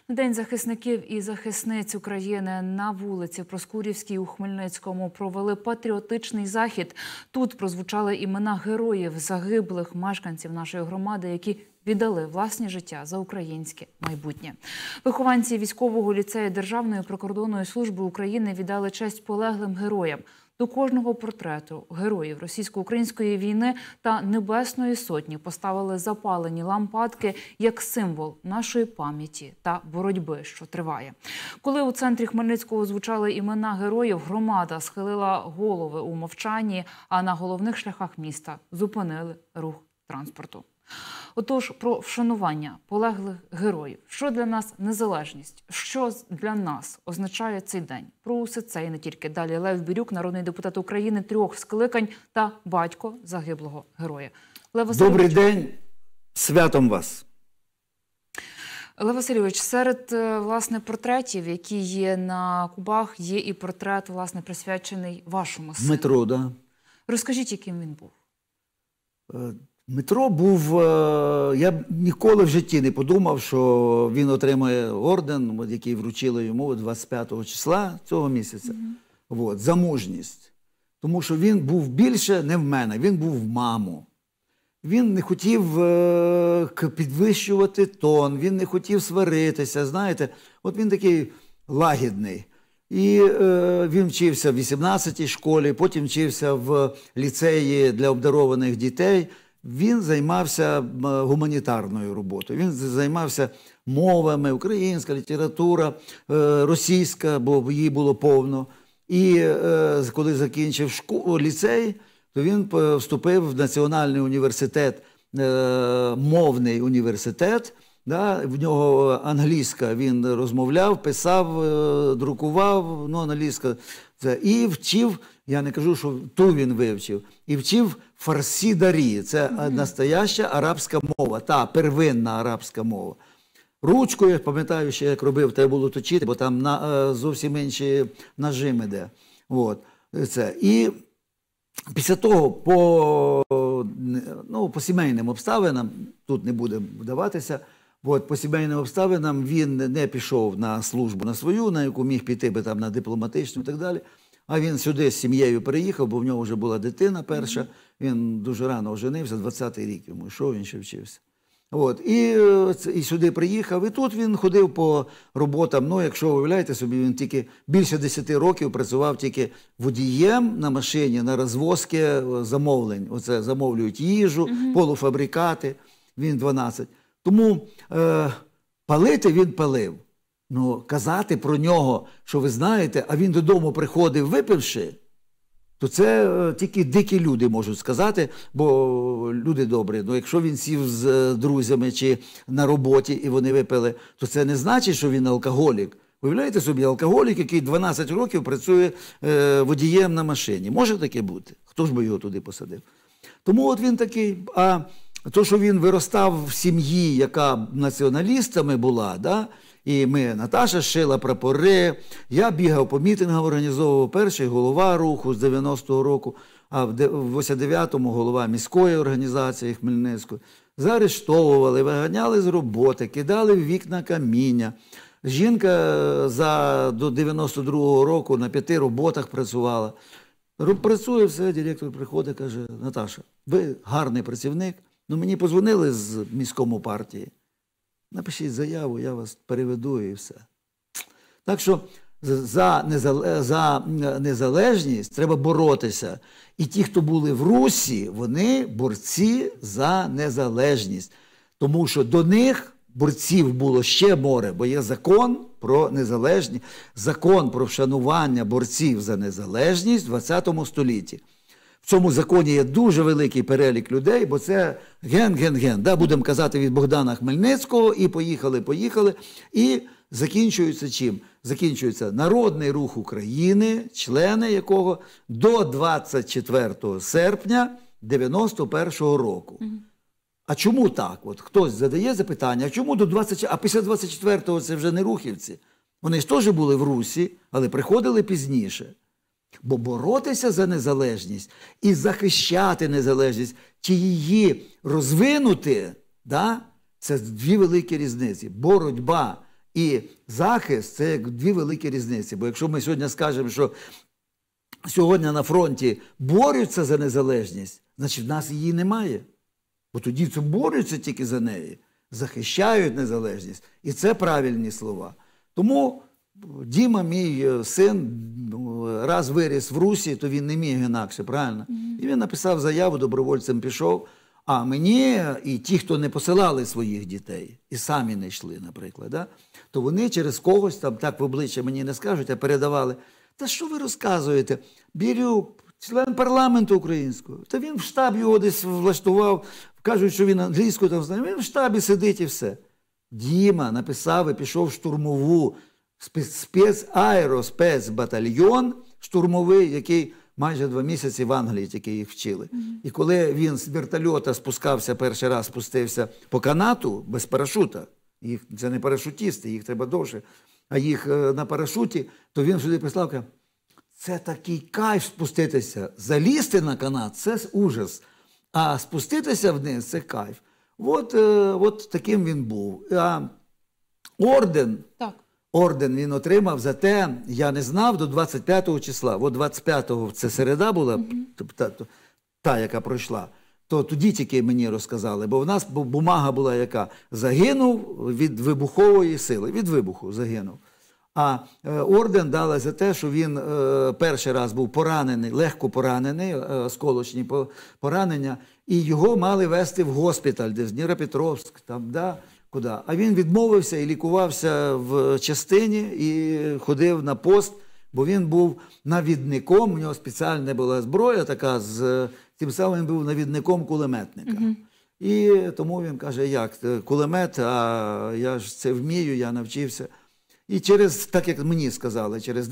День захисників і захисниць України на вулиці Проскурівській у Хмельницькому провели патріотичний захід. Тут прозвучали імена героїв, загиблих мешканців нашої громади, які віддали власні життя за українське майбутнє. Вихованці військового ліцею Державної прикордонної служби України віддали честь полеглим героям. До кожного портрету героїв російсько-української війни та Небесної Сотні поставили запалені лампадки як символ нашої пам'яті та боротьби, що триває. Коли у центрі Хмельницького звучали імена героїв, громада схилила голови у мовчанні, а на головних шляхах міста зупинили рух транспорту. Отож, про вшанування полеглих героїв. Що для нас незалежність? Що для нас означає цей день? Про усе це і не тільки. Далі Лев Бірюк, народний депутат України 3 скликань та батько загиблого героя. Добрий день, святом вас. Лев Васильович, серед, власне, портретів, які є на кубах, є і портрет, власне, присвячений вашому сину. Дмитро, да. Розкажіть, яким він був? Дмитро був, я б ніколи в житті не подумав, що він отримає орден, який вручили йому 25 числа цього місяця, за мужність. Тому що він був більше не в мене, він був в маму. Він не хотів підвищувати тон, він не хотів сваритися, знаєте. От він такий лагідний. І він вчився в 18-й школі, потім вчився в ліцеї для обдарованих дітей. Він займався гуманітарною роботою, він займався мовами, українська література, російська, бо її було повно. І коли закінчив ліцей, то він вступив в Національний університет, мовний університет. В нього англійська, він розмовляв, писав, друкував, англійська. І вчив, я не кажу, що ту він вивчив, і вчив фарсі-дарі. Це настояща арабська мова, та первинна арабська мова. Ручкою, я пам'ятаю, ще як робив, треба було точити, бо там зовсім інші нажим іде. І після того по сімейним обставинам, тут не будемо вдаватися, по сімейним обставинам він не пішов на службу на свою, на яку міг піти би там на дипломатичну і так далі. А він сюди з сім'єю переїхав, бо в нього вже була дитина перша. Він дуже рано оженився, 20-й рік йому йшов, він ще вчився. І сюди приїхав, і тут він ходив по роботам. Якщо ви уявляєте собі, він тільки більше 10 років працював тільки водієм на машині, на розвозки замовлень. Оце замовлюють їжу, полуфабрикати, він 12. Тому палити він палив. Казати про нього, що ви знаєте, а він додому приходив випивши, то це тільки дикі люди можуть сказати, бо люди добрі. Якщо він сів з друзями чи на роботі і вони випили, то це не значить, що він алкоголік. Уявляєте собі, алкоголік, який 12 років працює водієм на машині. Може таке бути? Хто ж би його туди посадив? Тому от він такий... А то, що він виростав в сім'ї, яка націоналістами була, і Наташа шила прапори, я бігав по мітингам, організовував перший голова руху з 90-го року, а в 89-му голова міської організації Хмельницької. Заарештовували, виганяли з роботи, кидали в вікна каміння. Жінка до 92-го року на 5 роботах працювала. Працює все, директор приходить, каже: Наташа, ви гарний працівник, мені подзвонили з міському партії. Напишіть заяву, я вас переведу і все. Так що за незалежність треба боротися. І ті, хто були в Русі, вони борці за незалежність. Тому що до них борців було ще море, бо є закон про незалежність, закон про вшанування борців за незалежність в 20 столітті. В цьому законі є дуже великий перелік людей, бо це ген-ген-ген. Будемо казати від Богдана Хмельницького, і поїхали. І закінчується чим? Закінчується Народний рух України, члени якого до 24 серпня 91-го року. А чому так? Хтось задає запитання, а чому до 24-го? А після 24-го це вже не рухівці. Вони ж теж були в Русі, але приходили пізніше. Бо боротися за незалежність і захищати незалежність, чи її розвинути, це дві великі різниці. Боротьба І захист – це як дві великі різниці. Бо якщо ми сьогодні скажемо, що сьогодні на фронті борються за незалежність, значить в нас її немає. Бо тоді це борються тільки за неї, захищають незалежність. І це правильні слова. Тому Діма, мій син, раз виріс в Русі, то він не міг інакше, правильно? І він написав заяву, добровольцем пішов. А мені і ті, хто не посилали своїх дітей, і самі не йшли, наприклад, да? То вони через когось, там так в обличчя мені не скажуть, а передавали. Та що ви розказуєте? Бірюк, член парламенту українського. Та він в штаб його десь влаштував, кажуть, що він англійською там знає. Він в штабі сидить і все. Діма написав і пішов в штурмову спецбатальйон штурмовий, який майже 2 місяці в Англії тільки їх вчили. І коли він з вертольота спускався, перший раз спустився по канату без парашута, це не парашутісти, їх треба довше, а їх на парашуті, то він сюди прислав, каже, це такий кайф спуститися. Залізти на канат – це ужас, а спуститися вниз – це кайф. От таким він був. А орден він отримав за те, я не знав, до 25-го числа. От 25-го, це середа була, та, яка пройшла. То тоді тільки мені розказали, бо в нас бумага була яка? Загинув від вибухової сили, від вибуху загинув. А орден дали за те, що він перший раз був поранений, легко поранений, осколочні поранення, і його мали везти в госпіталь, десь Дніпропетровськ, там, да, куди. А він відмовився і лікувався в частині, і ходив на пост, бо він був навідником, у нього спеціальна була зброя така, тим самим він був навідником кулеметника. І тому він каже, як, кулемет, а я ж це вмію, я навчився. І через, так як мені сказали, через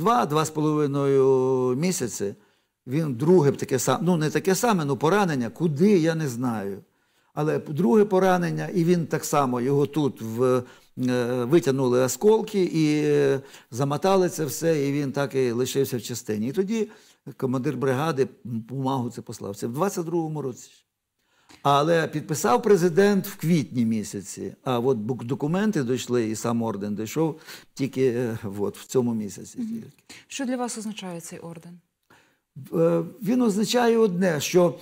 2-2,5 місяці він друге таке саме, ну не таке саме, ну поранення, куди, я не знаю. Але друге поранення, і він так само, його тут витягнули осколки і замотали це все, і він так і лишився в частині. І тоді командир бригади бумагу це послав. Це в 22-му році. Але підписав президент в квітні місяці, а от документи дійшли, і сам орден дійшов тільки в цьому місяці. Що для вас означає цей орден? Він означає одне, що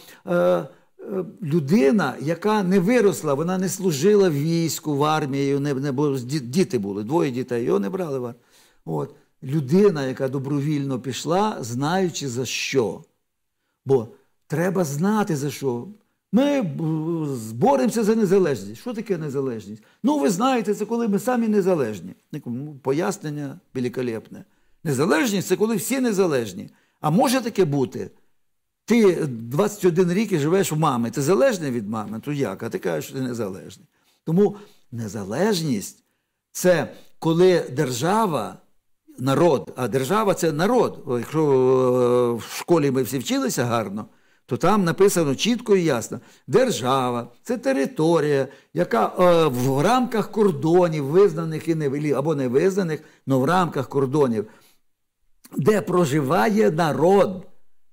людина, яка не виросла, вона не служила в війську, в армії, бо діти були, 2 дітей, його не брали в армію. Людина, яка добровільно пішла, знаючи за що. Бо треба знати за що. Ми боремося за незалежність. Що таке незалежність? Ну, ви знаєте, це коли ми самі незалежні. Пояснення великолепне. Незалежність – це коли всі незалежні. А може таке бути? Ти 21 рік і живеш в мами. Ти залежний від мами? То як? А ти кажеш, що ти незалежний. Тому незалежність – це коли держава, народ, а держава – це народ. Якщо в школі ми всі вчилися гарно, то там написано чітко і ясно. Держава – це територія, яка в рамках кордонів, визнаних і або не визнаних, але в рамках кордонів, де проживає народ.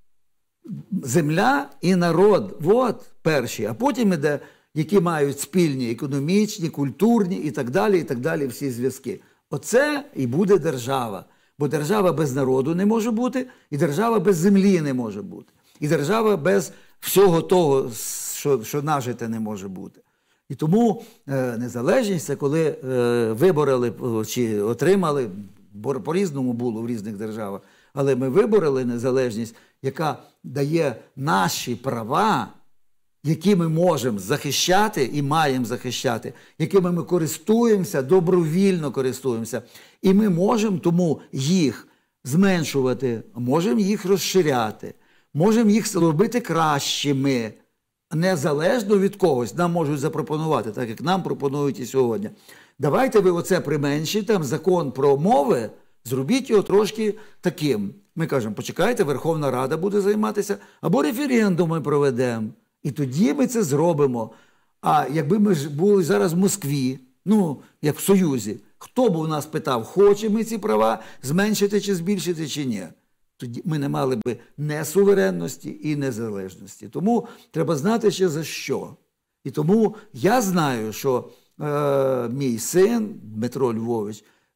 Земля і народ. От перші. А потім іде, які мають спільні економічні, культурні і так далі всі зв'язки. Оце і буде держава. Бо держава без народу не може бути, і держава без землі не може бути. І держава без всього того, що нажите, не може бути. І тому незалежність – це коли вибороли чи отримали, по-різному було в різних державах, але ми вибороли незалежність, яка дає наші права, які ми можемо захищати і маємо захищати, якими ми користуємося, добровільно користуємося. І ми можемо тому їх зменшувати, можемо їх розширяти, можемо їх робити кращими, незалежно від когось. Нам можуть запропонувати, так як нам пропонують і сьогодні. Давайте ви оце применшите, там закон про мови, зробіть його трошки таким. Ми кажемо, почекайте, Верховна Рада буде займатися, або референдум ми проведемо. І тоді ми це зробимо. А якби ми ж були зараз в Москві, ну, як в Союзі, хто б у нас питав, хочемо ми ці права зменшити чи збільшити, чи ні? Тоді ми не мали б не суверенності і незалежності. Тому треба знати ще за що. І тому я знаю, що мій син Дмитро Львович,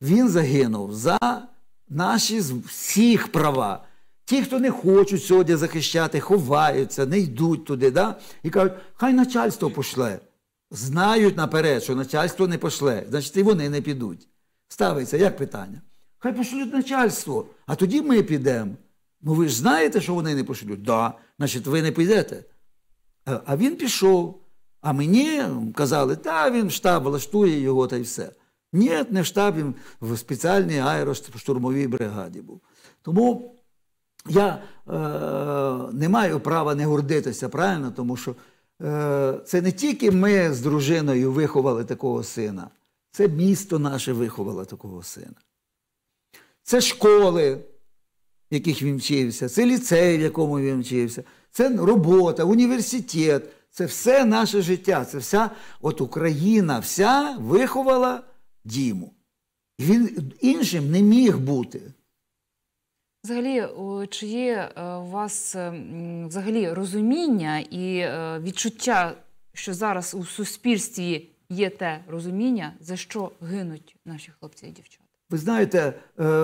він загинув за наші всіх права. Ті, хто не хочуть сьогодні захищати, ховаються, не йдуть туди, да? І кажуть, хай начальство пошле. Знають наперед, що начальство не пошле, значить і вони не підуть. Ставиться як питання? Хай пошлють начальство, а тоді ми підемо. Ну ви ж знаєте, що вони не пошлють? Да, значить ви не підете. А він пішов. А мені казали, та він в штаб влаштує його та й все. Ні, не в штаб, він в спеціальній аероштурмовій бригаді був. Тому я не маю права не гордитися, правильно? Тому що це не тільки ми з дружиною виховали такого сина, це місто наше виховало такого сина. Це школи, в яких він вчився, це ліцей, в якому він вчився, це робота, університет, це все наше життя, це вся от Україна, вся виховала Діму. І він іншим не міг бути. Взагалі, чи є у вас взагалі розуміння і відчуття, що зараз у суспільстві є те розуміння, за що гинуть наші хлопці і дівчата? Ви знаєте,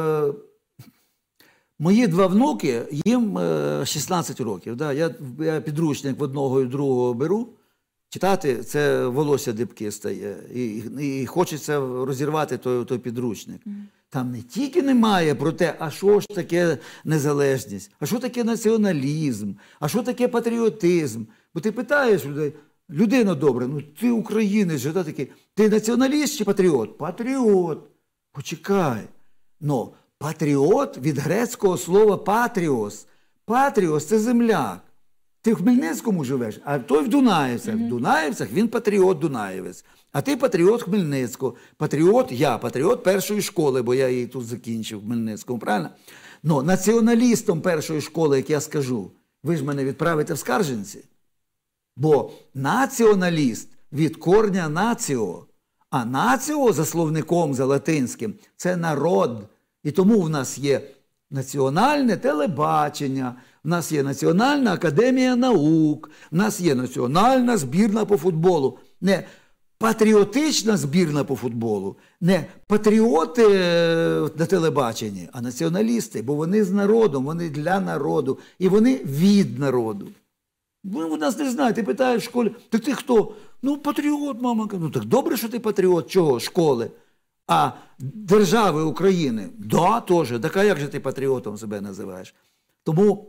мої два внуки, їм 16 років. Да? Я підручник в одного і другого беру, читати, це волосся дибки стає. І хочеться розірвати той підручник. Там не тільки немає про те, а що ж таке незалежність, а що таке націоналізм, а що таке патріотизм. Бо ти питаєш людей, людино добре, ну ти українець же, такий, ти націоналіст чи патріот? Патріот. Почекай. Но патріот від грецького слова патріос. Патріос – це земляк. Ти в Хмельницькому живеш, а той в Дунаївцях. В Дунаївцях він патріот Дунаєвець. А ти патріот Хмельницького. Я патріот першої школи, бо я її тут закінчив в Хмельницькому, правильно? Но націоналістом першої школи, як я скажу, ви ж мене відправите в Скаржинці. Бо націоналіст від корня націо, а націо за словником, за латинським, це народ. І тому в нас є національне телебачення, в нас є Національна академія наук, в нас є національна збірна по футболу. Не патріотична збірна по футболу, не патріоти на телебаченні, а націоналісти, бо вони з народом, вони для народу, і вони від народу. Ви нас не знаєте, ти питаєш в школі, так ти хто? Ну, патріот, мама. Ну, так добре, що ти патріот. Чого? Школи. А держави України? Да, теж. Так а як же ти патріотом себе називаєш? Тому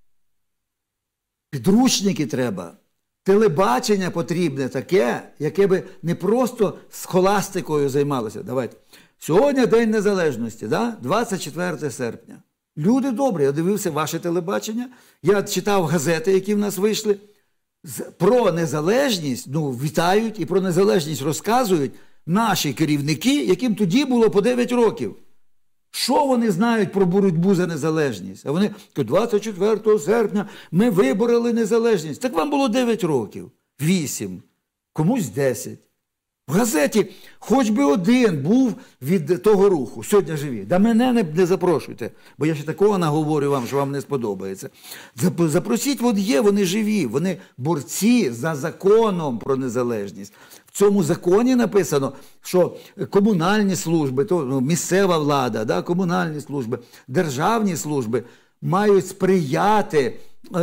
підручники треба. Телебачення потрібне таке, яке би не просто схоластикою займалося. Давайте. Сьогодні День Незалежності, да? 24 серпня. Люди добрі, я дивився ваше телебачення, я читав газети, які в нас вийшли. Про незалежність, вітають і про незалежність розказують наші керівники, яким тоді було по 9 років. Що вони знають про боротьбу за незалежність? А вони кажуть, 24 серпня ми вибороли незалежність. Так вам було 9 років, 8, комусь 10. В газеті хоч би один був від того руху, сьогодні живі. Да мене не запрошуйте, бо я ще такого наговорю вам, що вам не сподобається. Запросіть, от є, вони живі, вони борці за законом про незалежність. В цьому законі написано, що комунальні служби, місцева влада, да, комунальні служби, державні служби мають сприяти,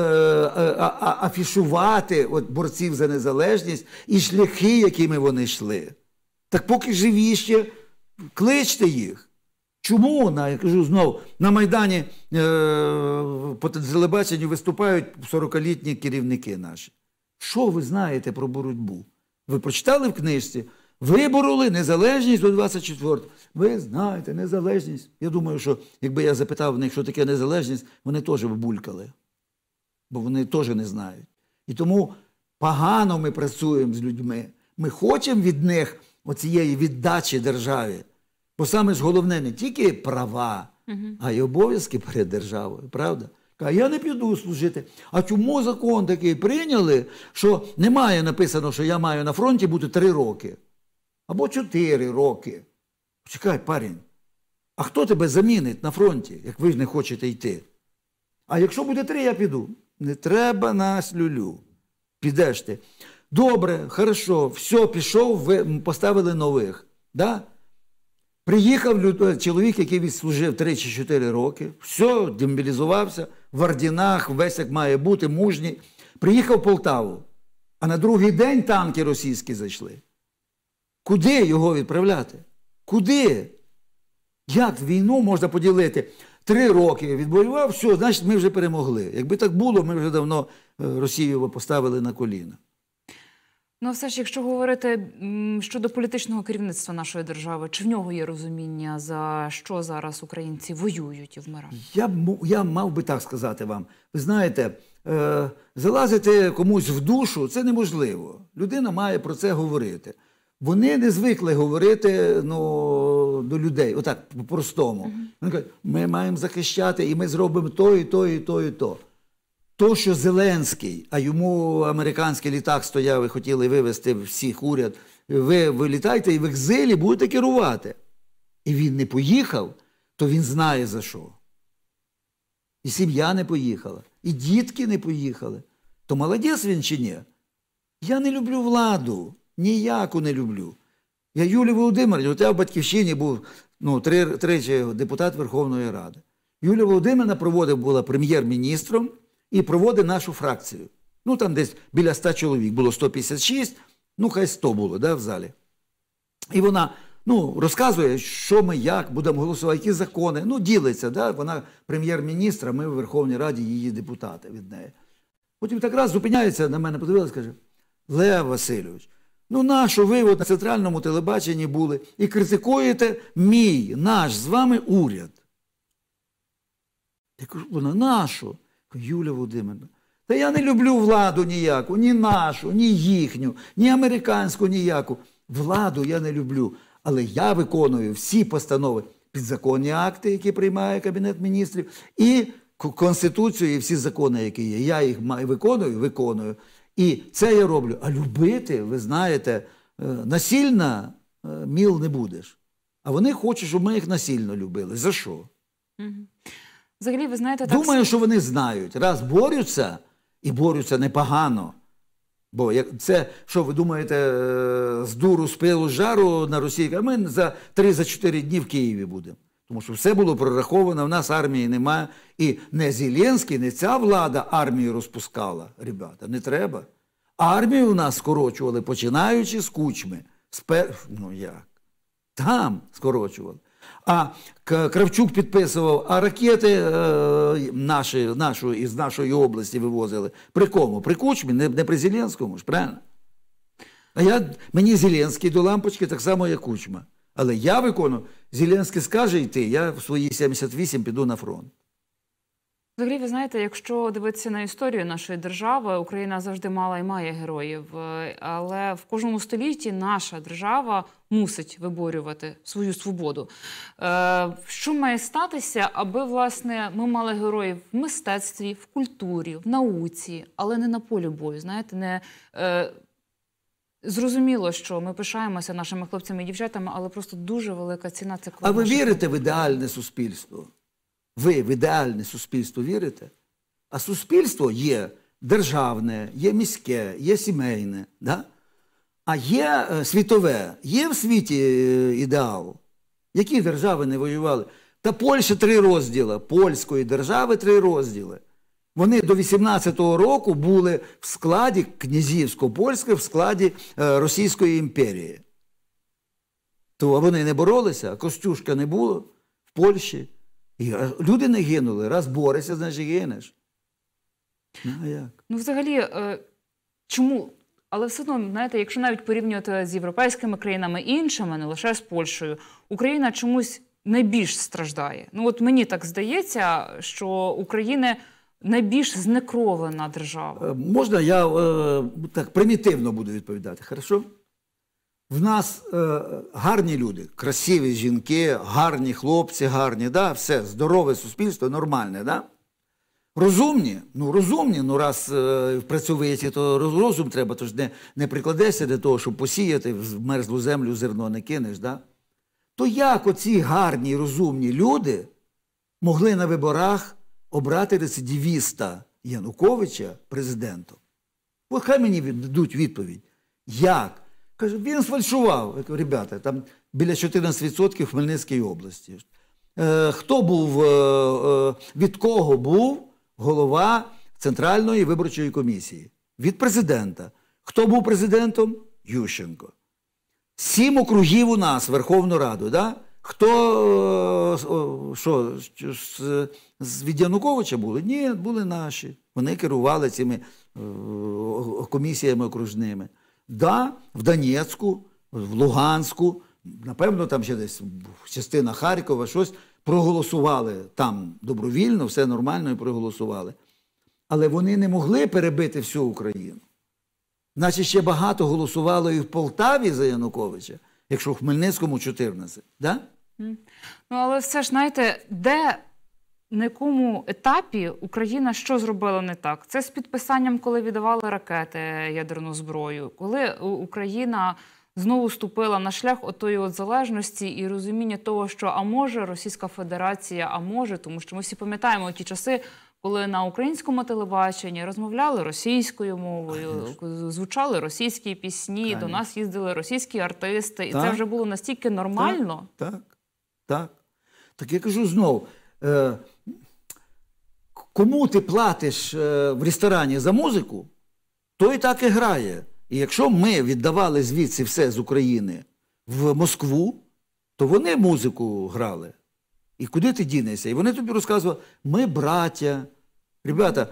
афішувати борців за незалежність і шляхи, якими вони йшли. Так поки живі ще, кличте їх. Чому? Я кажу знову, на Майдані по телебаченню виступають 40-літні керівники наші. Що ви знаєте про боротьбу? Ви прочитали в книжці? Вибороли незалежність до 24-го. Ви знаєте, незалежність. Я думаю, що якби я запитав в них, що таке незалежність, вони теж б булькали. Бо вони теж не знають. І тому погано ми працюємо з людьми. Ми хочемо від них оцієї віддачі державі. Бо саме ж головне не тільки права, а й обов'язки перед державою. Правда? А я не піду служити. А чому закон такий прийняли, що немає написано, що я маю на фронті бути 3 роки? Або 4 роки. Чекай, парень, а хто тебе замінить на фронті, як ви ж не хочете йти? А якщо буде 3, я піду. Не треба нас люлю. Підеш ти. Добре, хорошо, все, пішов, ви поставили нових. Да? Приїхав чоловік, який відслужив 3 чи 4 роки, все, демобілізувався, в орденах, весь як має бути, мужній. Приїхав в Полтаву, а на другий день танки російські зайшли. Куди його відправляти? Куди? Як війну можна поділити? 3 роки відбоював, все, значить ми вже перемогли. Якби так було, ми вже давно Росію поставили на коліна. Ну, все ж, якщо говорити щодо політичного керівництва нашої держави, чи в нього є розуміння, за що зараз українці воюють і вмирають? Я мав би так сказати вам. Ви знаєте, залазити комусь в душу – це неможливо. Людина має про це говорити. Вони не звикли говорити до людей, отак, по-простому. Вони кажуть, ми маємо захищати, і ми зробимо то, і то, і то, і то. То, що Зеленський, а йому американський літак стояв і хотіли вивезти всіх уряд, ви вилітайте і в екзилі будете керувати. І він не поїхав, то він знає за що. І сім'я не поїхала, і дітки не поїхали. То молодець він чи ні? Я не люблю владу, ніяку не люблю. Я Юлій Володимирівна, от я в Батьківщині був тричі депутат Верховної Ради. Юлія Володимирівна була прем'єр-міністром, і проводить нашу фракцію. Там десь біля 100 чоловік. Було 156, хай 100 було, в залі. І вона, розказує, що ми, як будемо голосувати, які закони. Ділиться, вона прем'єр-міністр, а ми в Верховній Раді її депутати від неї. Потім так раз зупиняється, на мене подивилась, каже, Лев Васильович, нащо ви на центральному телебаченні були і критикуєте наш з вами уряд? Я кажу, нащо? Юлія Володимирівна, та я не люблю владу ніяку, ні нашу, ні їхню, ні американську ніяку. Владу я не люблю, але я виконую всі постанови, підзаконні акти, які приймає Кабінет міністрів, і Конституцію, і всі закони, які є. Я їх виконую. І це я роблю. А любити, ви знаєте, насильно міл не будеш. А вони хочуть, щоб ми їх насильно любили. За що? Взагалі, ви знаєте, так... Думаю, що вони знають. Раз борються, і борються непогано. Бо це, що ви думаєте, з дуру, з пилу, з жару на Росії, а ми за 3-4 дні в Києві будемо. Тому що все було прораховано, в нас армії немає. І не Зеленський, не ця влада армію розпускала. Ребята, не треба. Армію у нас скорочували, починаючи з Кучми. Як? Там скорочували. А Кравчук підписував, а ракети із нашої області вивозили. При кому? При Кучмі, не при Зеленському ж, правильно? А мені Зеленський до лампочки так само, як Кучма. Але я виконую. Зеленський скаже йти, я в свої 78 піду на фронт. Взагалі, ви знаєте, якщо дивитися на історію нашої держави, Україна завжди мала і має героїв. Але в кожному столітті наша держава мусить виборювати свою свободу. Що має статися, аби, власне, ми мали героїв в мистецтві, в культурі, в науці, але не на полі бою, знаєте, Зрозуміло, що ми пишаємося нашими хлопцями і дівчатами, але просто дуже велика ціна – це А ви вірите в ідеальне суспільство? Ви в ідеальне суспільство вірите? А суспільство є державне, є міське, є сімейне. Да? А є світове. Є в світі ідеал. Які держави не воювали? Та Польща 3 розділи. Польської держави 3 розділи. Вони до 18-го року були в складі князівсько-польське, в складі Російської імперії. То вони не боролися, а Костюшка не було в Польщі. І люди не гинули. Раз борешся, значить гинеш. А як? Взагалі, чому? Але все одно, знаєте, якщо навіть порівнювати з європейськими країнами іншими, не лише з Польщею, Україна чомусь найбільш страждає. Мені так здається, що Україна найбільш знекровлена держава. Можна я так примітивно буду відповідати, хорошо? В нас гарні люди, красиві жінки, гарні хлопці, гарні, да? Все, здорове суспільство, нормальне, да? Розумні, раз працьовиті, то розум треба, то ж не прикладешся до того, щоб посіяти в мерзлу землю зерно не кинеш, да? То як оці гарні, розумні люди могли на виборах обрати рецидивіста Януковича президентом? Хай мені дадуть відповідь. Як? Каже, він сфальшував. Я кажу, ребята, там біля 14% в Хмельницькій області. Хто був, від кого був голова Центральної виборчої комісії? Від президента. Хто був президентом? Ющенко. 7 округів у нас, Верховну Раду, да? Хто, від Януковича були? Ні, були наші. Вони керували цими комісіями окружними. Да, в Донецьку, в Луганську, напевно, там ще десь частина Харкова, щось, проголосували там добровільно, все нормально і проголосували. Але вони не могли перебити всю Україну. Значить, ще багато голосувало і в Полтаві за Януковича, якщо в Хмельницькому 14. Да? Ну, але все ж, знаєте, де, на якому етапі Україна що зробила не так? Це з підписанням, коли віддавали ракети, ядерну зброю, коли Україна знову ступила на шлях отої от залежності і розуміння того, що а може Російська Федерація, а може, тому що ми всі пам'ятаємо ті часи, коли на українському телебаченні розмовляли російською мовою, звучали російські пісні, до нас їздили російські артисти, і це вже було настільки нормально. Так. Так я кажу знову, кому ти платиш в ресторані за музику, той так і грає. І якщо ми віддавали звідси все з України в Москву, то вони музику грали. І куди ти дінешся? І вони тобі розказували, ми браття. Ребята,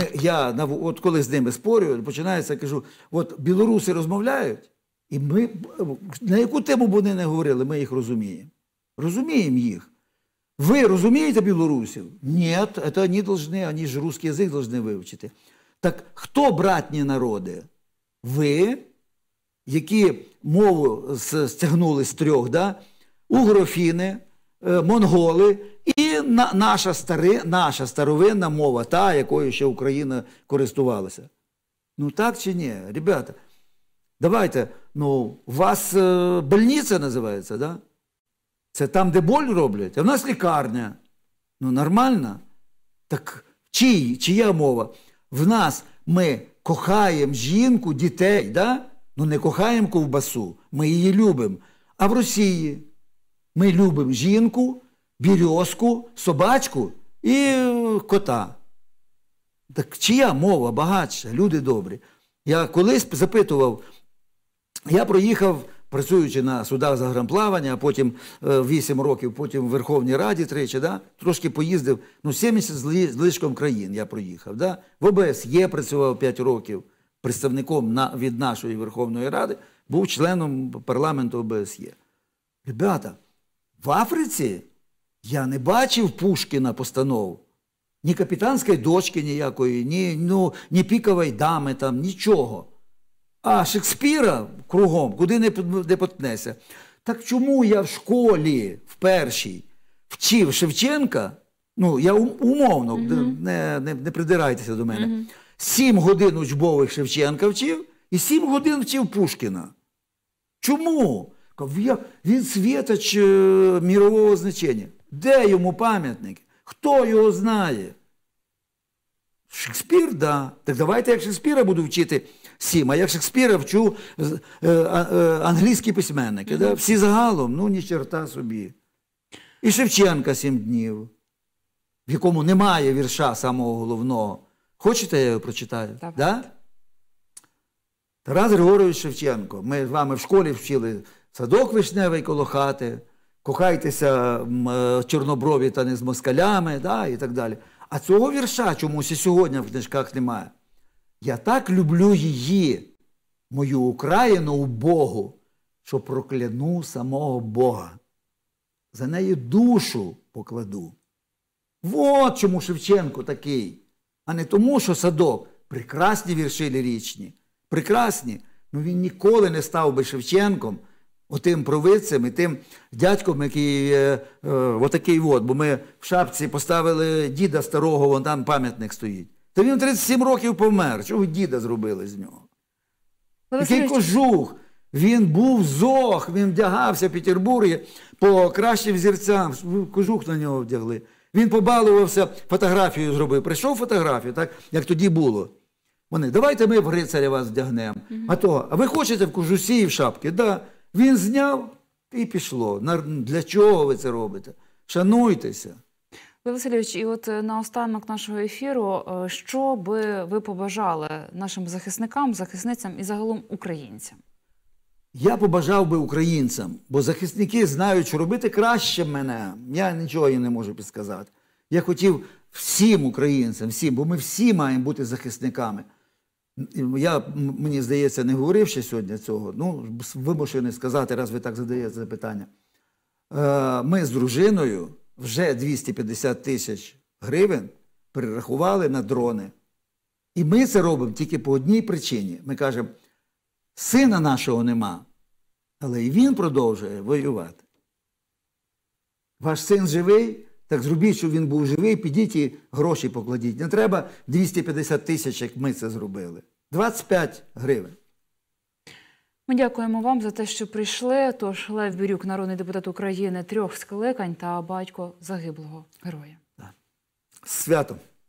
от коли з ними спорю, починається, кажу, от білоруси розмовляють, і ми, на яку тему б вони не говорили, ми їх розуміємо. Розуміємо їх. Ви розумієте білорусів? Ні, це вони должны, вони ж русский язик должны вивчити. Так хто братні народи? Ви, які мову стягнули з 3, да? Угрофіни, монголи і наша старовинна мова, та, якою ще Україна користувалася. Ну так чи ні? Ребята, давайте, у вас больниця називається, да? Це там, де боль роблять, а в нас лікарня. Ну нормально? Так чия мова? В нас ми кохаємо жінку, дітей, да? Ну не кохаємо ковбасу, ми її любимо. А в Росії ми любимо жінку, березку, собачку і кота. Так чия мова багатша, люди добрі? Я колись запитував, я проїхав, працюючи на судах загранплавання, а потім 8 років, потім в Верховній Раді тричі, да? Трошки поїздив, 70 з лишком країн я проїхав. Да? В ОБСЄ працював 5 років, представником від нашої Верховної Ради, був членом парламенту ОБСЄ. Ребята, в Африці я не бачив Пушкіна постанов. Ні капітанської дочки ніякої, ні пікової дами, там, нічого. А Шекспіра кругом, куди не поткнеся. Так чому я в школі, в першій, вчив Шевченка, я умовно, не придирайтеся до мене, 7 годин учбових Шевченка вчив і 7 годин вчив Пушкіна. Чому? Він світоч мірового значення. Де йому пам'ятник? Хто його знає? Шекспір, да. Так давайте як Шекспіра буду вчити 7, а як Шекспіра вчу англійські письменники. Да? Всі загалом, ні черта собі. І Шевченка 7 днів, в якому немає вірша самого головного. Хочете, я його прочитаю? Так. Да? Тарас Григорович Шевченко. Ми з вами в школі вчили садок вишневий коло хати, кохайтеся чорноброві та не з москалями, да? І так далі. А цього вірша чомусь і сьогодні в книжках немає. Я так люблю її, мою Україну убогу, що прокляну самого Бога. За неї душу покладу. Вот чому Шевченко такий. А не тому, що садок. Прекрасні вірші ліричні. Прекрасні. Він ніколи не став би Шевченком, отим провидцем і тим дядьком, який отакий от. Бо ми в шапці поставили діда старого, вон там пам'ятник стоїть. Та він 37 років помер. Чого діда зробили з нього? Який кожух. Він був зох, він вдягався в Петербургі по кращим взірцям. Кожух на нього вдягли. Він побалувався, фотографію зробив. Прийшов фотографію, так, як тоді було. Вони, давайте ми в рицаря вас вдягнемо. А ви хочете в кожусі і в шапки? Да. Він зняв і пішло. Для чого ви це робите? Шануйтеся. Олег Васильович, і от наостанок нашого ефіру, що би ви побажали нашим захисникам, захисницям і загалом українцям? Я побажав би українцям, бо захисники знають, що робити краще мене. Я нічого їм не можу підсказати. Я хотів всім українцям, всім, бо ми всі маємо бути захисниками. Я, мені здається, не говорив ще сьогодні цього. Ну, вимушений сказати, раз ви так задаєте запитання. Ми з дружиною вже 250 тисяч гривень перерахували на дрони. І ми це робимо тільки по одній причині. Ми кажемо, сина нашого нема, але і він продовжує воювати. Ваш син живий? Так зробіть, щоб він був живий, підіть і гроші покладіть. Не треба 250 тисяч, як ми це зробили. 25 гривень. Ми дякуємо вам за те, що прийшли. Тож Лев Бірюк, народний депутат України 3 скликань та батько загиблого героя. З святом!